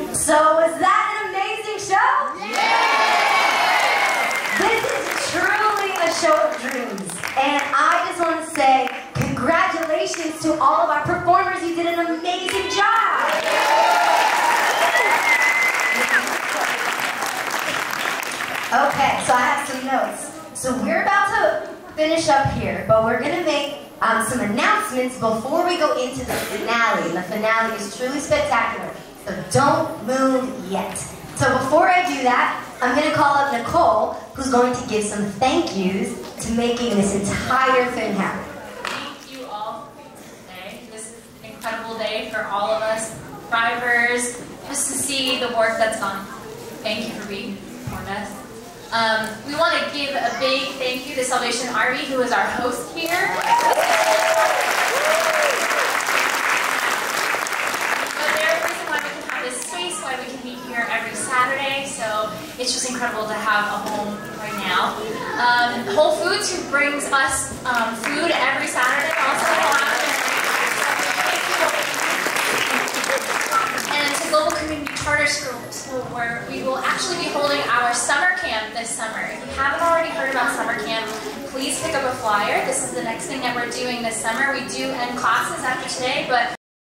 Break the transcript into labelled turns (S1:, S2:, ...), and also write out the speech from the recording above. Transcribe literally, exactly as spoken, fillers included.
S1: So was that an amazing show? Yeah! This is truly a show of dreams. And I just want to say congratulations to all of our performers. You did an amazing job. Okay, so I have some notes. So we're about to finish up here, but we're going to make um, some announcements before we go into the finale. And the finale is truly spectacular. So don't move yet. So before I do that, I'm going to call up Nicole, who's going to give some thank yous to making this entire thing happen.
S2: Thank you all for being here today. This is an incredible day for all of us drivers, just to see the work that's gone. Thank you for being here for us. Um, we want to give a big thank you to Salvation Army, who is our host here. Why we can meet here every Saturday, so it's just incredible to have a home right now. Um, Whole Foods, who brings us um, food every Saturday, also and to Global Community Charter School, School, where we will actually be holding our summer camp this summer. If you haven't already heard about summer camp, please pick up a flyer. This is the next thing that we're doing this summer. We do end classes after today, but